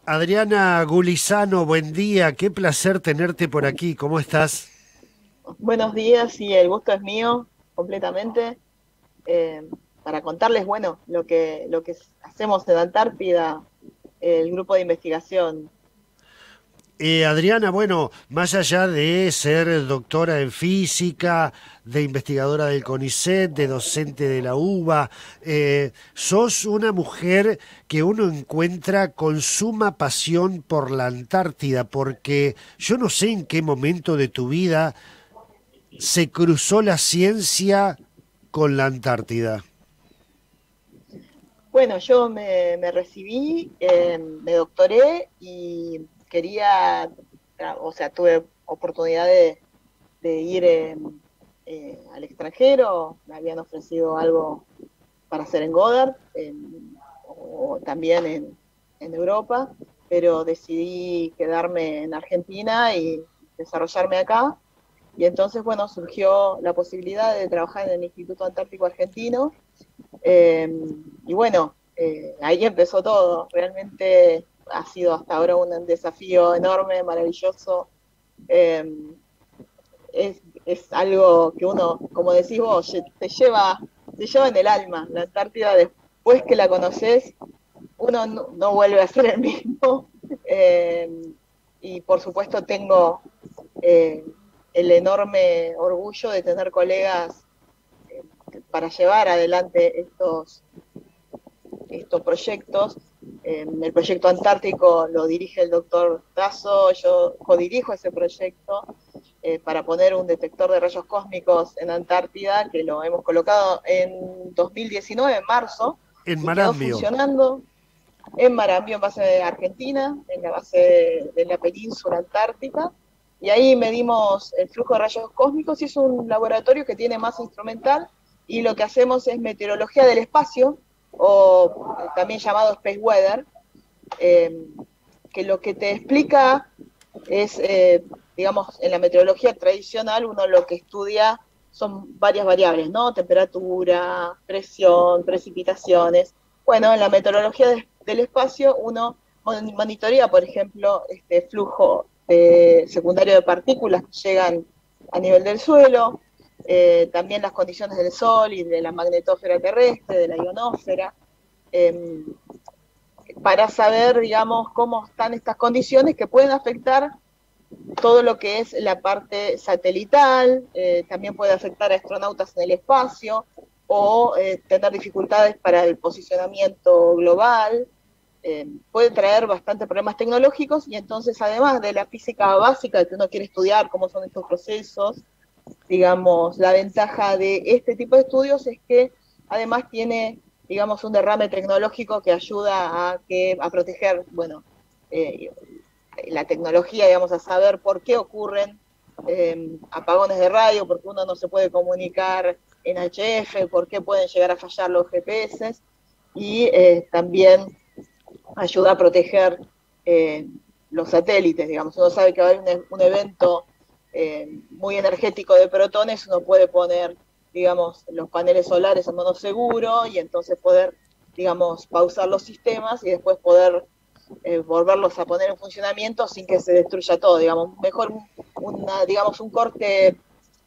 Adriana Gulizano, buen día, qué placer tenerte por aquí, ¿cómo estás? Buenos días y el gusto es mío completamente eh, para contarles, bueno, lo que hacemos en Antártida, el grupo de investigación. Adriana, bueno, más allá de ser doctora en física, de investigadora del CONICET, de docente de la UBA, sos una mujer que uno encuentra con suma pasión por la Antártida, porque yo no sé en qué momento de tu vida se cruzó la ciencia con la Antártida. Bueno, yo me recibí, me doctoré y quería, o sea, tuve oportunidad de ir al extranjero, me habían ofrecido algo para hacer en Goddard o también en Europa, pero decidí quedarme en Argentina y desarrollarme acá. Y entonces, bueno, surgió la posibilidad de trabajar en el Instituto Antártico Argentino. eh, y bueno, ahí empezó todo. Realmente ha sido hasta ahora un desafío enorme, maravilloso. Eh, es algo que uno, como decís vos, te lleva en el alma. La Antártida, después que la conoces, uno no vuelve a ser el mismo. Eh, y por supuesto tengo eh, el enorme orgullo de tener colegas para llevar adelante estos proyectos. El proyecto Antártico lo dirige el doctor Tasso, yo codirijo ese proyecto para poner un detector de rayos cósmicos en Antártida, que lo hemos colocado en 2019, en marzo, En y quedó Marambio. funcionando en Marambio, en base de Argentina, en la base de la península antártica. Y ahí medimos el flujo de rayos cósmicos y es un laboratorio que tiene masa instrumental y lo que hacemos es meteorología del espacio, o también llamado space weather, eh, que lo que te explica es, digamos, en la meteorología tradicional uno lo que estudia son varias variables, ¿no? Temperatura, presión, precipitaciones. Bueno, en la meteorología del espacio uno monitorea, por ejemplo, este flujo secundario de partículas que llegan a nivel del suelo, también las condiciones del Sol y de la magnetósfera terrestre, de la ionosfera, eh, para saber, digamos, cómo están estas condiciones que pueden afectar todo lo que es la parte satelital, también puede afectar a astronautas en el espacio o tener dificultades para el posicionamiento global, puede traer bastantes problemas tecnológicos y entonces además de la física básica que uno quiere estudiar, cómo son estos procesos, digamos, la ventaja de este tipo de estudios es que además tiene, digamos, un derrame tecnológico que ayuda a proteger, bueno, eh, la tecnología, digamos, a saber por qué ocurren apagones de radio, por qué uno no se puede comunicar en HF, por qué pueden llegar a fallar los GPS y también ayuda a proteger eh, los satélites, digamos. Uno sabe que va a haber un evento muy energético de protones, uno puede poner, digamos, los paneles solares en modo seguro y entonces poder, digamos, pausar los sistemas y después poder volverlos a poner en funcionamiento sin que se destruya todo, digamos, mejor digamos, un corte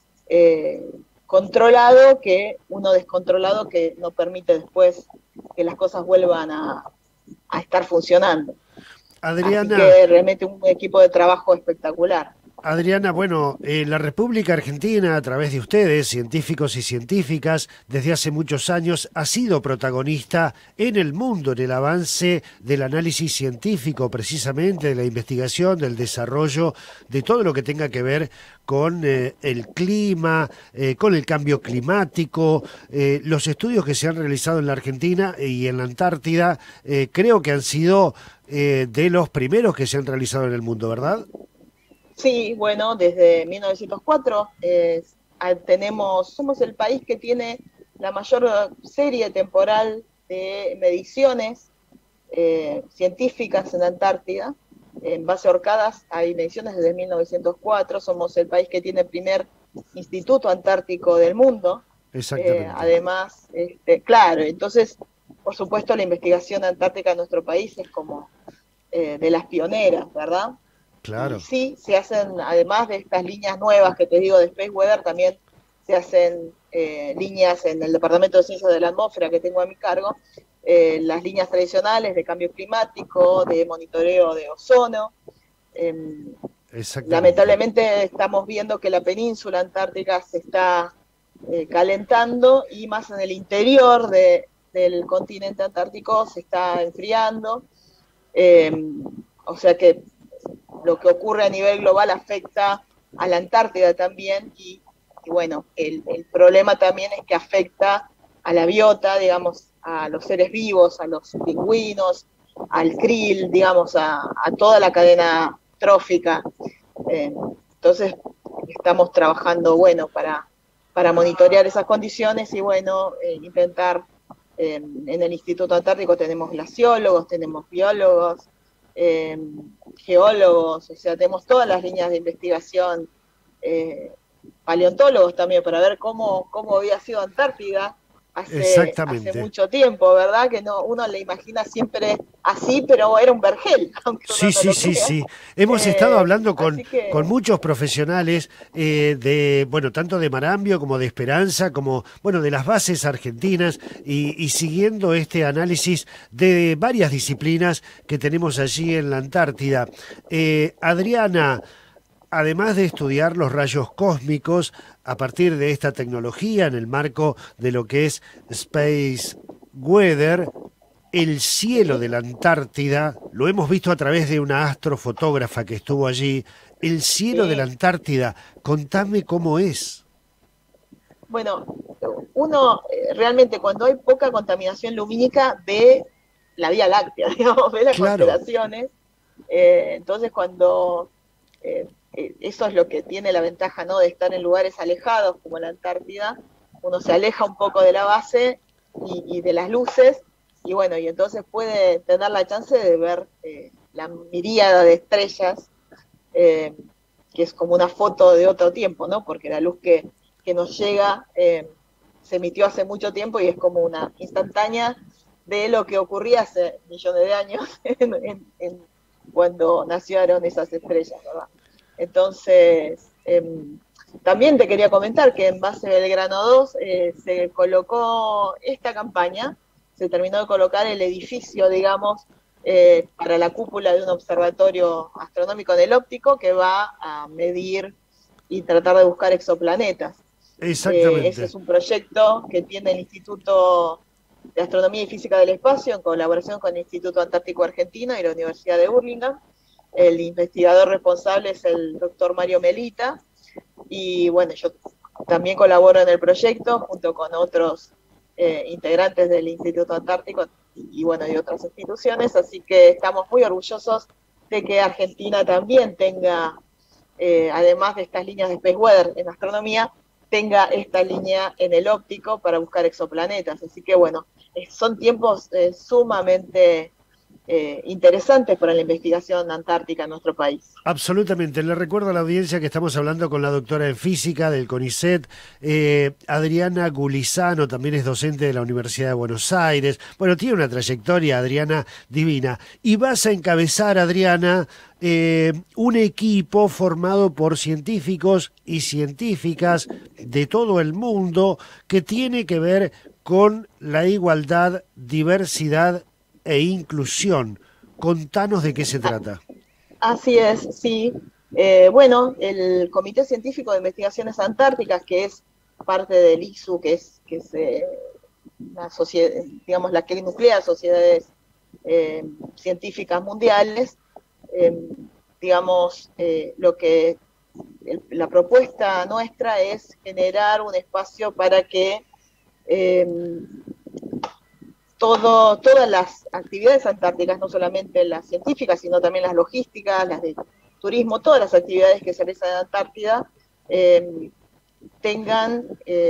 controlado que uno descontrolado que no permite después que las cosas vuelvan a estar funcionando. Así Adriana, que realmente un equipo de trabajo espectacular. Adriana, bueno, la República Argentina, a través de ustedes, científicos y científicas, desde hace muchos años ha sido protagonista en el mundo en el avance del análisis científico, precisamente de la investigación, del desarrollo, de todo lo que tenga que ver con el clima, con el cambio climático. Los estudios que se han realizado en la Argentina y en la Antártida creo que han sido de los primeros que se han realizado en el mundo, ¿verdad? Sí, bueno, desde 1904 somos el país que tiene la mayor serie temporal de mediciones científicas en la Antártida. En base a Orcadas hay mediciones desde 1904, somos el país que tiene el primer instituto antártico del mundo. Exactamente. Además, claro, entonces, por supuesto, la investigación antártica en nuestro país es como de las pioneras, ¿verdad? Y Claro. sí, se hacen, además de estas líneas nuevas que te digo de Space Weather, también se hacen líneas en el Departamento de Ciencias de la Atmósfera que tengo a mi cargo, las líneas tradicionales de cambio climático, de monitoreo de ozono. Eh, Exactamente. Lamentablemente estamos viendo que la península antártica se está calentando y más en el interior del continente antártico se está enfriando. Eh, o sea que lo que ocurre a nivel global afecta a la Antártida también y bueno, el problema también es que afecta a la biota, digamos, a los seres vivos, a los pingüinos, al krill, digamos, a toda la cadena trófica. Entonces, estamos trabajando, bueno, para monitorear esas condiciones y, bueno, intentar, en el Instituto Antártico tenemos glaciólogos, tenemos biólogos, eh, geólogos, o sea, tenemos todas las líneas de investigación, eh, paleontólogos también, para ver cómo había sido Antártida hace Exactamente. mucho tiempo, ¿verdad? Que no, uno le imagina siempre así, pero era un vergel, aunque uno Sí, no sí, lo sí, crea. sí. Hemos estado hablando Así con que, muchos profesionales de, bueno, tanto de Marambio como de Esperanza, como, bueno, de las bases argentinas y siguiendo este análisis de varias disciplinas que tenemos allí en la Antártida. Adriana, además de estudiar los rayos cósmicos a partir de esta tecnología en el marco de lo que es Space Weather, el cielo sí, de la Antártida, lo hemos visto a través de una astrofotógrafa que estuvo allí, el cielo de la sí. Antártida, contame cómo es. Bueno, uno realmente cuando hay poca contaminación lumínica ve la Vía Láctea, digamos, ve las Claro, constelaciones. Entonces cuando eso es lo que tiene la ventaja, ¿no? De estar en lugares alejados como la Antártida, uno se aleja un poco de la base y de las luces y bueno, y entonces puede tener la chance de ver la miríada de estrellas, eh, que es como una foto de otro tiempo, ¿no? Porque la luz que nos llega se emitió hace mucho tiempo y es como una instantánea de lo que ocurría hace millones de años cuando nacieron esas estrellas, ¿verdad? Entonces, también te quería comentar que en base Belgrano 2 se colocó esta campaña, se terminó de colocar el edificio, digamos, para la cúpula de un observatorio astronómico en el óptico que va a medir y tratar de buscar exoplanetas. Ese exactamente. es un proyecto que tiene el Instituto de Astronomía y Física del Espacio en colaboración con el Instituto Antártico Argentino y la Universidad de Burlingame. El investigador responsable es el doctor Mario Melita y bueno, yo también colaboro en el proyecto junto con otros integrantes del Instituto Antártico y bueno, y otras instituciones, así que estamos muy orgullosos de que Argentina también tenga, además de estas líneas de Space Weather en astronomía, tenga esta línea en el óptico para buscar exoplanetas. Así que bueno, son tiempos sumamente interesantes para la investigación antártica en nuestro país. Absolutamente. Le recuerdo a la audiencia que estamos hablando con la doctora en física del CONICET, Adriana Gulizano, también es docente de la Universidad de Buenos Aires. Bueno, tiene una trayectoria, Adriana, divina. Y vas a encabezar, Adriana, un equipo formado por científicos y científicas de todo el mundo que tiene que ver con la igualdad, diversidad e inclusión. Contanos de qué se trata. Así es, sí. Bueno, el Comité Científico de Investigaciones Antárticas, que es parte del ISU, que es la sociedad, digamos, la que nuclea sociedades científicas mundiales, eh, digamos, la propuesta nuestra es generar un espacio para que eh, todas las actividades antárticas, no solamente las científicas, sino también las logísticas, las de turismo, todas las actividades que se realizan en la Antártida, eh, tengan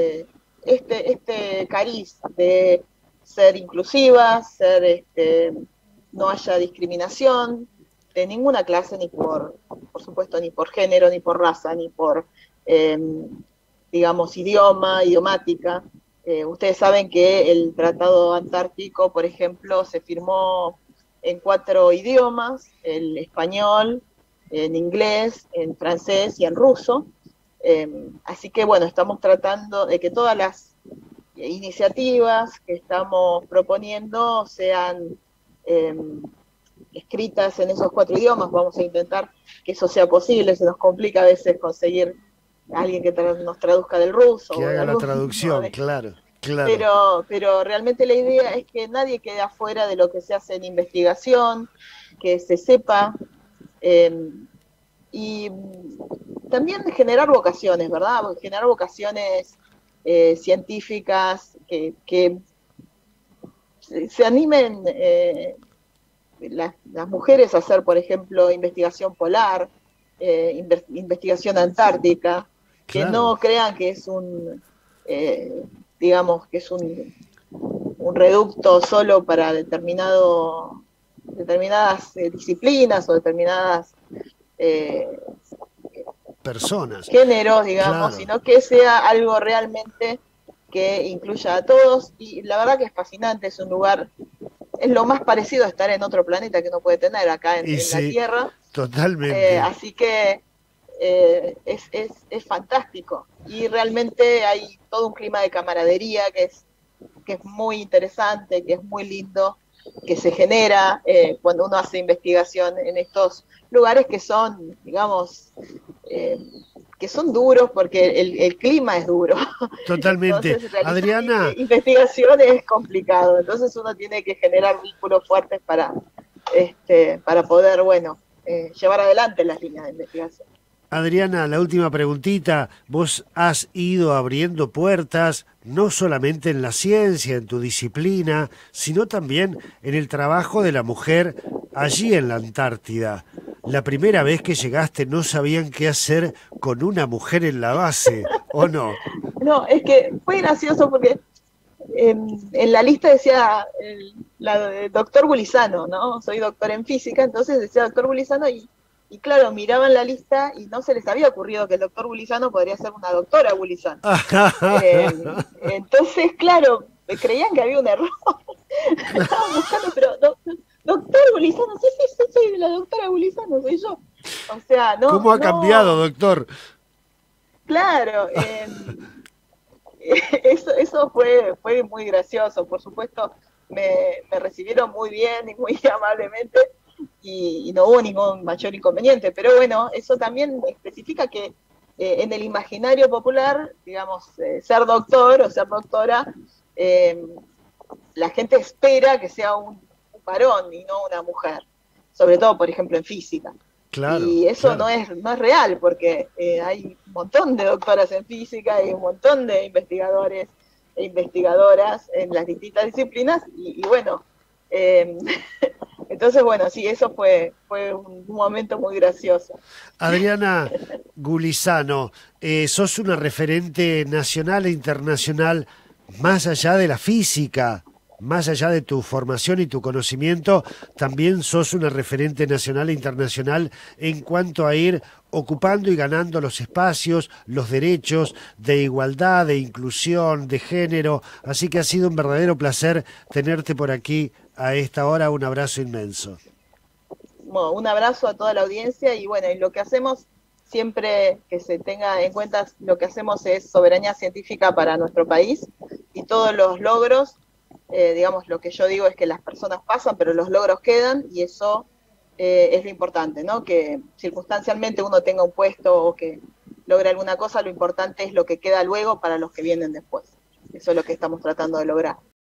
este cariz de ser inclusivas, no haya discriminación de ninguna clase, ni por supuesto, ni por género, ni por raza, ni por, eh, digamos, idiomática. Ustedes saben que el Tratado Antártico, por ejemplo, se firmó en 4 idiomas: el español, en inglés, en francés y en ruso. Así que bueno, estamos tratando de que todas las iniciativas que estamos proponiendo sean eh, escritas en esos 4 idiomas. Vamos a intentar que eso sea posible. Se nos complica a veces conseguir a alguien que nos traduzca del ruso Que o de haga la algún, ¿no? traducción, claro, claro. Pero realmente la idea es que nadie quede afuera de lo que se hace en investigación, que se sepa, eh, y también generar vocaciones, ¿verdad? Generar vocaciones científicas que se animen las mujeres a hacer, por ejemplo, investigación polar, investigación antártica, que Claro, no crean que es digamos, que es un reducto solo para determinadas disciplinas o determinadas eh, personas, géneros, digamos, claro. sino que sea algo realmente que incluya a todos. Y la verdad que es fascinante, es un lugar, es lo más parecido a estar en otro planeta que uno puede tener acá Y en la sí, Tierra. totalmente. Así que es fantástico. Y realmente hay todo un clima de camaradería que es muy interesante, que es muy lindo, que se genera cuando uno hace investigación en estos lugares que son, digamos, eh, que son duros porque el clima es duro. Totalmente. Entonces, realizar Adriana, investigación es complicado. Entonces, uno tiene que generar vínculos fuertes para poder, bueno, llevar adelante las líneas de investigación. Adriana, la última preguntita. Vos has ido abriendo puertas, no solamente en la ciencia, en tu disciplina, sino también en el trabajo de la mujer allí en la Antártida. La primera vez que llegaste no sabían qué hacer con una mujer en la base, ¿o no? No, es que fue gracioso porque en la lista decía doctor Gulizano, ¿no? Soy doctor en física, entonces decía doctor Gulizano y claro, miraban la lista y no se les había ocurrido que el doctor Gulizano podría ser una doctora Gulizano. Entonces, claro, creían que había un error. Estaban buscando, pero doctor Gulizano, sí, sí, sí, soy la doctora Gulizano, soy yo. O sea, no, ¿Cómo ha cambiado, no, doctor? claro, eso fue muy gracioso. Por supuesto, me recibieron muy bien y muy amablemente y no hubo ningún mayor inconveniente. Pero bueno, eso también especifica que en el imaginario popular, digamos, ser doctor o ser doctora, eh, la gente espera que sea un varón y no una mujer, sobre todo, por ejemplo, en física. Claro, Y eso claro. no es real, porque hay un montón de doctoras en física y un montón de investigadores e investigadoras en las distintas disciplinas, y bueno, eh, entonces bueno, sí, eso fue un momento muy gracioso. Adriana Gulizano, sos una referente nacional e internacional más allá de la física, más allá de tu formación y tu conocimiento, también sos una referente nacional e internacional en cuanto a ir ocupando y ganando los espacios, los derechos de igualdad, de inclusión, de género. Así que ha sido un verdadero placer tenerte por aquí a esta hora. Un abrazo inmenso. Bueno, un abrazo a toda la audiencia y bueno, y lo que hacemos, siempre que se tenga en cuenta, lo que hacemos es soberanía científica para nuestro país y todos los logros, digamos, lo que yo digo es que las personas pasan, pero los logros quedan y eso es lo importante, ¿no? Que circunstancialmente uno tenga un puesto o que logre alguna cosa, lo importante es lo que queda luego para los que vienen después. Eso es lo que estamos tratando de lograr.